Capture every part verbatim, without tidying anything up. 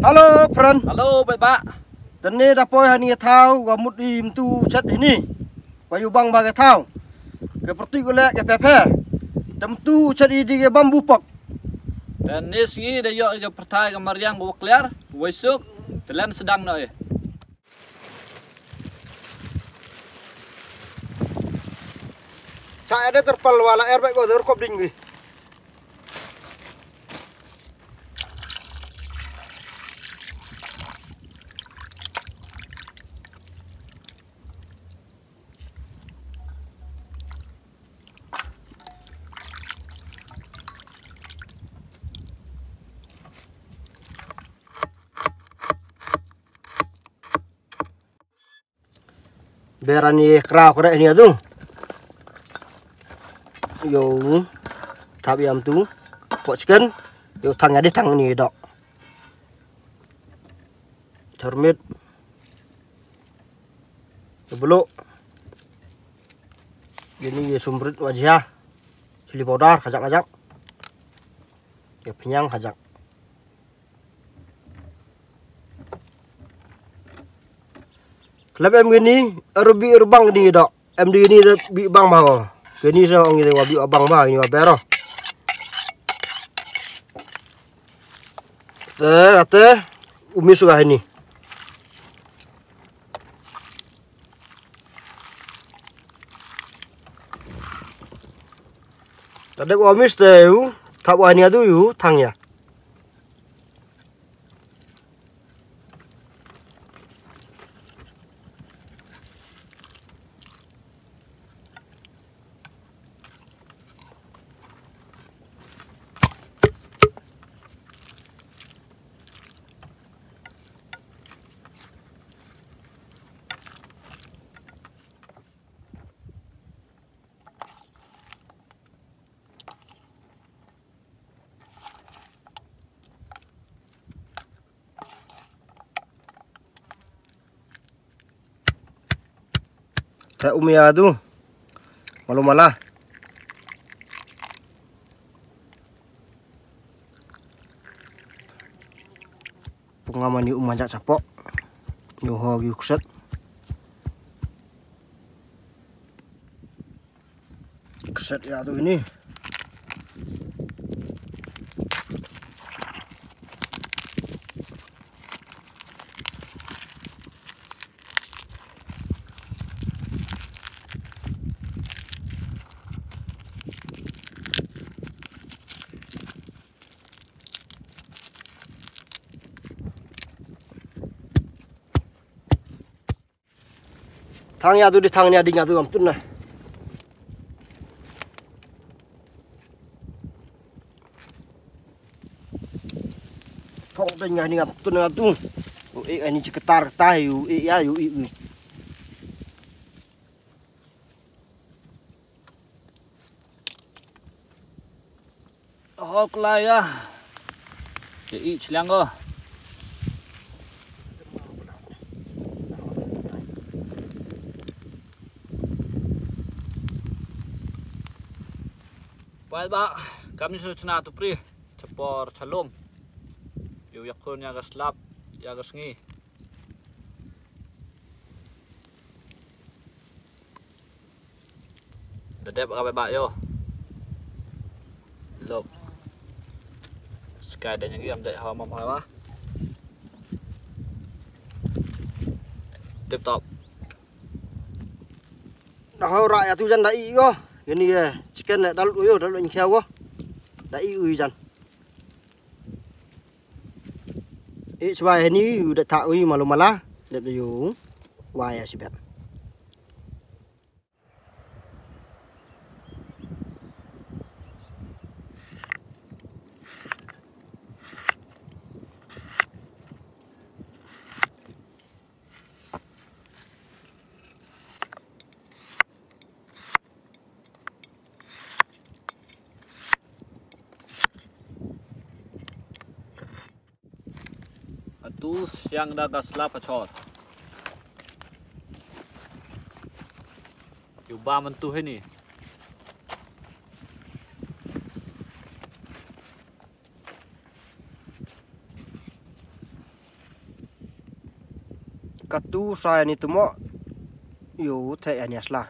Halo, friend. Halo, baik Pak. Tani dapoi hani thau ga mudi mtu chat ini. Payu bang bagai thau. Ke perti golek ke pepe. Temtu chat di ke bambu pak. Dan nis ngi de yo ke pertai ke mariang go clear, wesuk telan sedang no e. Saya ada terpal wala air baik go terkop ding wi. Berani kerau kerek ini tu. Yo thap yam tu. Pok chicken. Yo thang ada thang ni dok. Cermit. Beluk. Ini sumbrit wajah. Cili powder kajak-kajak. Ya penyang kajak. Klub em gini, rubi urbang di dok. Em di ini bi bang bawa. Gini saya orang ini wabi abang bawa ini wabero. Teh, teh, umi suka ini. Tadi gua mis teh, tak wani adu yu tangnya. Tak umi adu, malu malah. Pengaman yuk manjat sapok, nyoho yuk set. Set ya tuh ini. Thangnya tuh di thangnya dinya tuh ampun nah. Kau tengah ni ampun nah tuh. Eh ini ceketar tahu eh ya yu eh. Oh kelaya. Jadi celiang go. Baik Pak, kami sudah cenah tu pri, cepor calum. Yu yakun ya gaslap, ya gasngi. Dedep ka Pak yo. Lop. Sky dan yang dek hawa mamah mah. Tip top. Dah ora ya tu jan dai go. Ini ya, chicken nak dalut uyo, dalut ni kau go. Dai ui jan. Eh sebab ini udah tak ui malu malah, dah tu wah ya sibet. Tu siang dah gaslap pacot. Cuba mentuh ini. katu saya ni tumo yo the ani asla.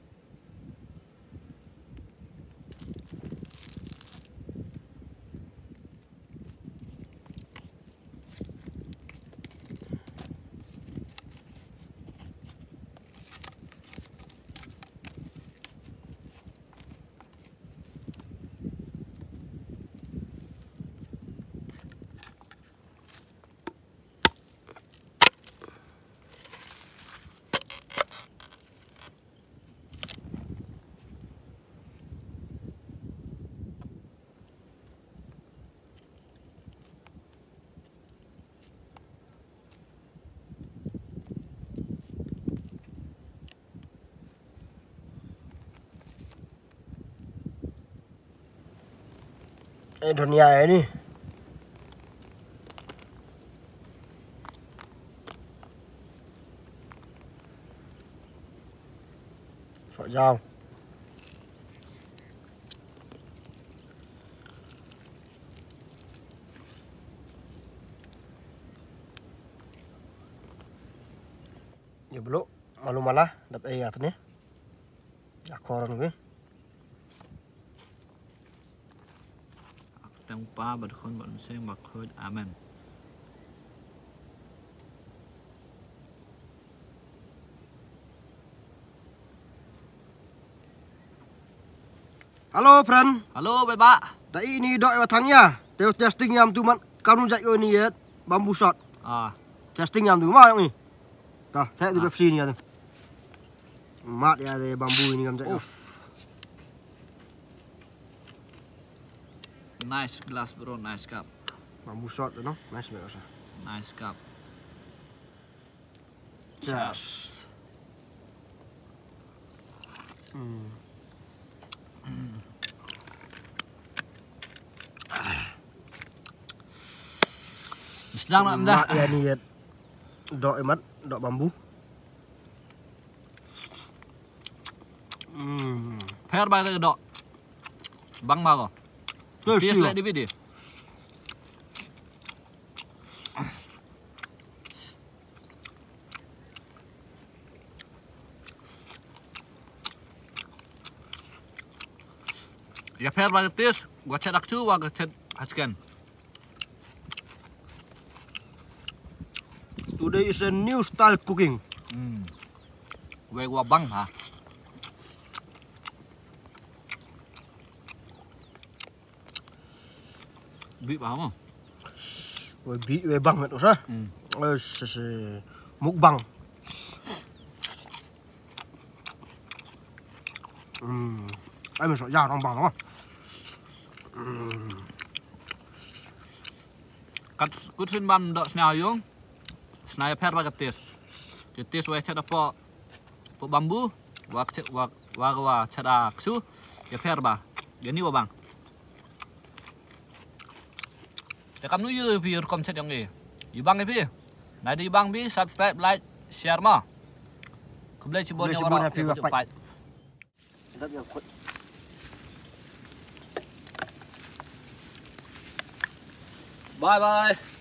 Eh dunia ini sok jauh. Ya belum malu malah dapat ayat ni. Akoran gue. Tăng ba bật khôn bọn xe mặc khơi amen. Halo friend. Halo bye ba. Dah ini dok watangnya. Teo testing yang tu man kamu jat ni ya bambu shot. À, Testing yang tu mah yang ni. Tah, saya tu Pepsi ni tu. Mat ya de bambu ini kamu jat. nice glass bro, nice cup. Bambu shot tu no. Nice banget. Nice cup. Yes. Hmm. Sedang nak dah. Mat ya ni ya. Dok emat, dok bambu. Hmm. Pair ba cái độ. Băng mà rồi. Tiết lại đi video. Ya pair ba cái tiết, gua chat aku wa gua chat haskan. Today is a new style cooking. Hmm. Về gua băng hả? Bị bảo không? Oi bi we bang tu sah. Hmm. Eh se mukbang. Hmm. Ai mình sợ già đang bằng không? Hmm. Kat kutsin bam dok snau yung. Snai pair ba cái tiết. Cái tiết we chat apa? Po bambu. Wa chat wa wa wa chat aksu. Ya pair ba. Gani wa bang.แต่คำนู้นยืมพี่คอมเซ็ตยังไงอยู่บ้างไงพี่ไหนดีบ้างพี่ subscribe like share มาคุณเลยชิบอนยังว่าเราเก็บจุดไปบายบาย